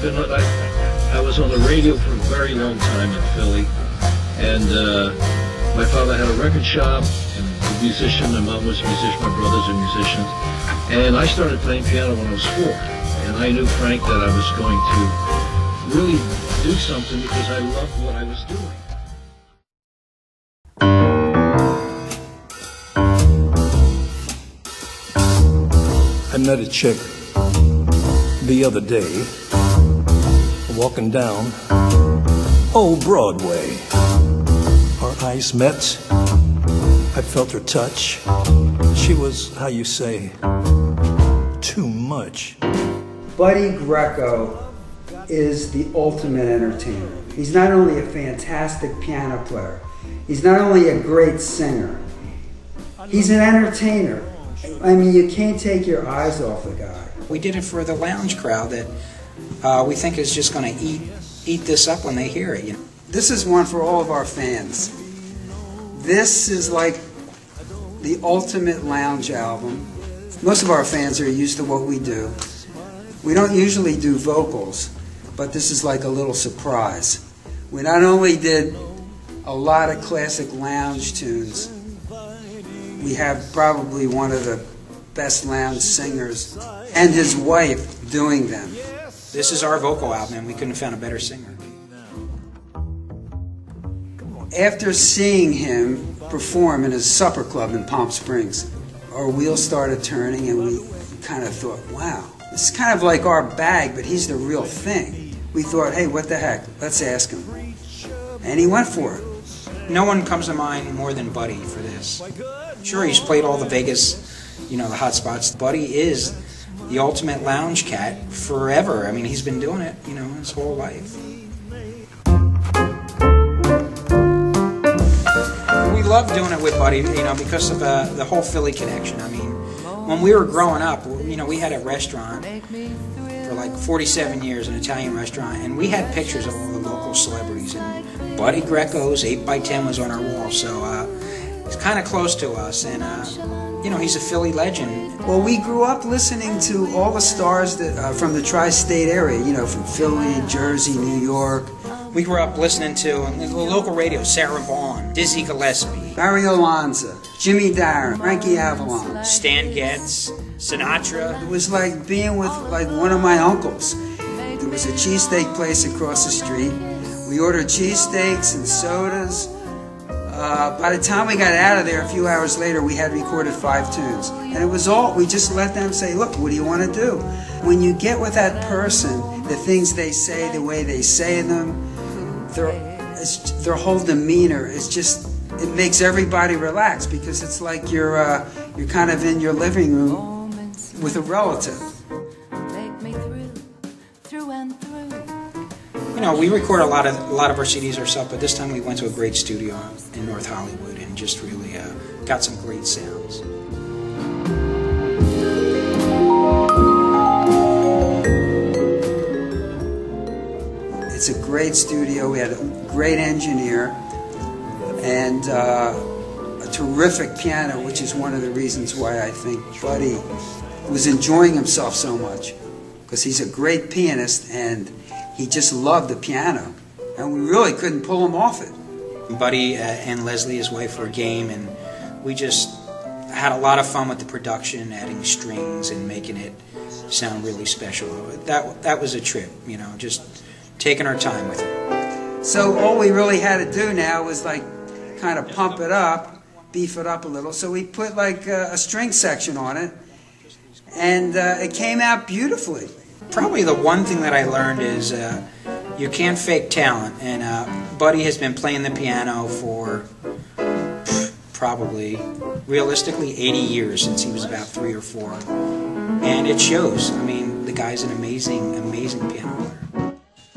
I was on the radio for a very long time in Philly, and my father had a record shop, and a musician. My mom was a musician. My brothers are musicians, and I started playing piano when I was 4. And I knew, Frank, that I was going to really do something because I loved what I was doing. I met a chick the other day, walking down old Broadway. Our eyes met, I felt her touch. She was, how you say, too much. Buddy Greco is the ultimate entertainer. He's not only a fantastic piano player, he's not only a great singer, he's an entertainer. I mean, you can't take your eyes off the guy. We did it for the lounge crowd that we think is just going to eat this up when they hear it. You know? This is one for all of our fans. This is like the ultimate lounge album. Most of our fans are used to what we do. We don't usually do vocals, but this is like a little surprise. We not only did a lot of classic lounge tunes, we have probably one of the best lounge singers and his wife doing them. This is our vocal album, and we couldn't have found a better singer. After seeing him perform in his supper club in Palm Springs, our wheels started turning, and we kind of thought, wow, this is kind of like our bag, but he's the real thing. We thought, hey, what the heck, let's ask him. And he went for it. No one comes to mind more than Buddy for this. Sure, he's played all the Vegas, the hot spots. Buddy is the ultimate lounge cat forever. I mean, he's been doing it, his whole life. We love doing it with Buddy, because of the whole Philly connection. I mean, when we were growing up, we had a restaurant for like 47 years, an Italian restaurant, and we had pictures of all the local celebrities, and Buddy Greco's 8x10 was on our wall, so he's kind of close to us, and he's a Philly legend. Well, we grew up listening to all the stars that from the tri-state area, from Philly, Jersey, New York. We grew up listening to the local radio, Sarah Vaughan, Dizzy Gillespie, Barry Alonzo, Jimmy Darren, Frankie Avalon, Stan Getz, Sinatra. It was like being with one of my uncles. There was a cheesesteak place across the street. We ordered cheesesteaks and sodas. By the time we got out of there, a few hours later, we had recorded 5 tunes. And it was all, we just let them say, look, what do you want to do? When you get with that person, the things they say, the way they say them, their whole demeanor is just, it makes everybody relax, because it's like you're kind of in your living room with a relative. We record a lot of our CDs ourselves, but this time we went to a great studio in North Hollywood and just really got some great sounds. It's a great studio. We had a great engineer and a terrific piano, which is one of the reasons why I think Buddy was enjoying himself so much, because he's a great pianist and he just loved the piano, and we really couldn't pull him off it. Buddy and Leslie, his wife, were game, and we just had a lot of fun with the production, adding strings and making it sound really special. That was a trip, just taking our time with it. So all we really had to do now was kind of pump it up, beef it up a little. So we put a string section on it, and it came out beautifully. Probably the one thing that I learned is you can't fake talent, and Buddy has been playing the piano for probably, realistically, 80 years, since he was about 3 or 4, and it shows. I mean, the guy's an amazing, amazing piano player.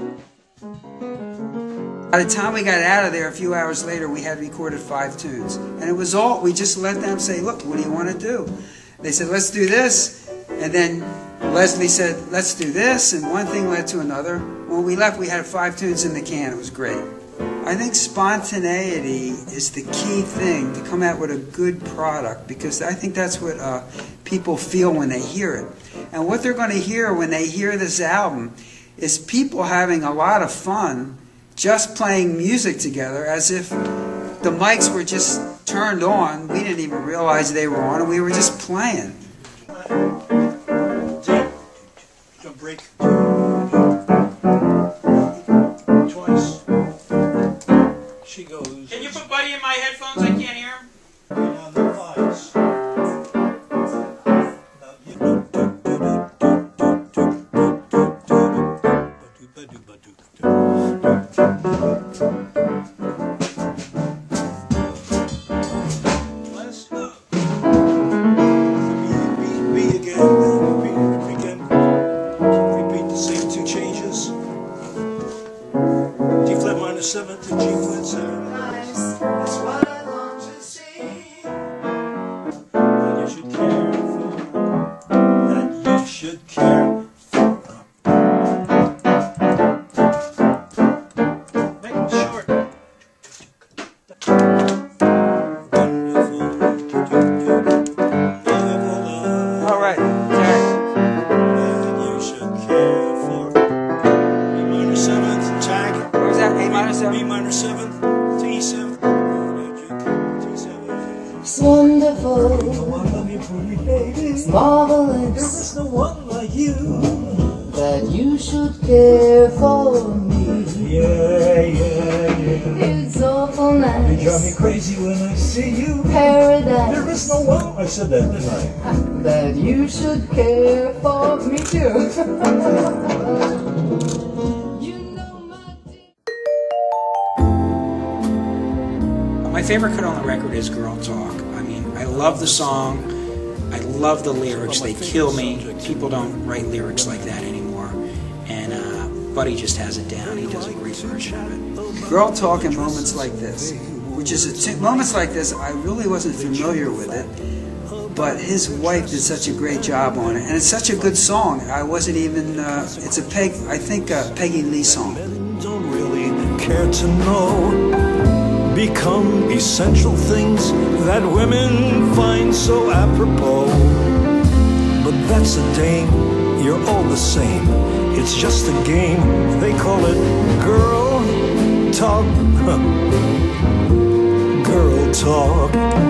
By the time we got out of there, a few hours later, we had recorded 5 tunes, and it was all, we just let them say, look, what do you want to do? They said, let's do this, and then Leslie said, let's do this, and one thing led to another. When we left, we had 5 tunes in the can. It was great. I think spontaneity is the key thing to come out with a good product, because I think that's what people feel when they hear it. And what they're going to hear when they hear this album is people having a lot of fun just playing music together as if the mics were just turned on. We didn't even realize they were on, and we were just playing. Jump break. Twice. She goes. Can you put Buddy in my headphones? I can't hear him. On the vibes. Seven to G flat 7. That's what I long to see. That you should care for. That you should care for. Make it short. Wonderful. All right. That you should care for. B minor 7th tag. What was that? A minor 7? B minor 7th to E7. It's wonderful, I love you, pretty baby. it's marvelous There is no one like you. that you should care for me. Yeah, yeah, yeah. It's awful You drive me nice, crazy when I see you. There paradise, is no one. I said that, didn't I? that you should care for me too. You know my dear. My favorite cut on the record is Girl Talk. I mean, I love the song. I love the lyrics. They kill me. People don't write lyrics like that anymore. And Buddy just has it down. He does a great version of it. Girl Talk in moments like this, which is moments like this, I really wasn't familiar with it, but his wife did such a great job on it, and it's such a good song. I wasn't even, it's a Peggy Lee song. Men don't really care to know. Become essential things that women find so apropos. But that's a dame, you're all the same. It's just a game, they call it girl talk. Girl talk.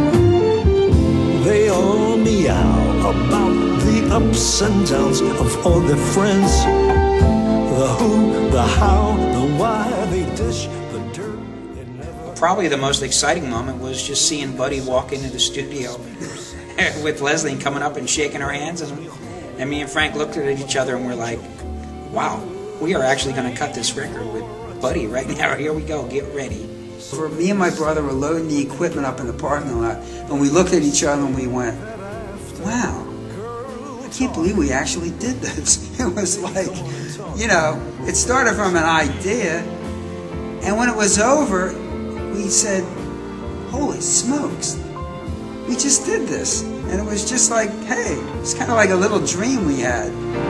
They all meow about the ups and downs of all their friends. The who, the how, the why, they dish the dirt. Probably the most exciting moment was just seeing Buddy walk into the studio with Leslie and coming up and shaking her hands. And me and Frank looked at each other and we're like, wow, we are actually going to cut this record with Buddy right now. Here we go, get ready. For me and my brother were loading the equipment up in the parking lot, and we looked at each other and we went, wow, I can't believe we actually did this. It was like, you know, it started from an idea, and when it was over, we said, holy smokes, we just did this. And it was just like, hey, it's kind of like a little dream we had.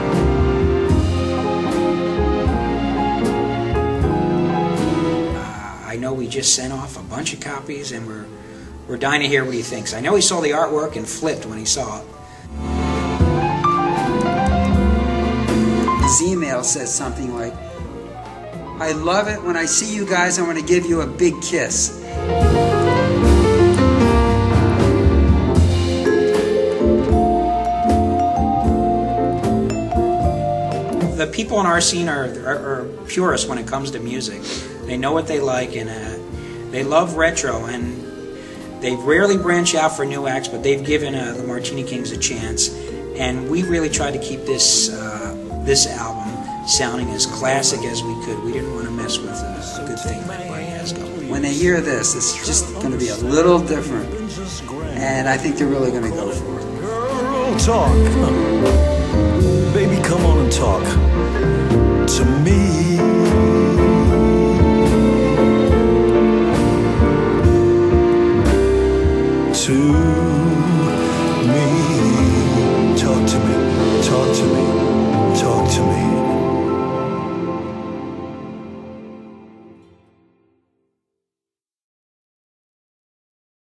I know we just sent off a bunch of copies, and we're dying to hear what he thinks. I know he saw the artwork and flipped when he saw it. His email says something like, I love it. When I see you guys, I want to give you a big kiss. The people in our scene are purists when it comes to music. They know what they like, and they love retro, and they rarely branch out for new acts, but they've given the Martini Kings a chance. And we really tried to keep this this album sounding as classic as we could. We didn't want to mess with a good thing that Buddy has going. When they hear this, it's just going to be a little different, and I think they're really going to go for it. Girl talk. Baby, come on and talk to me.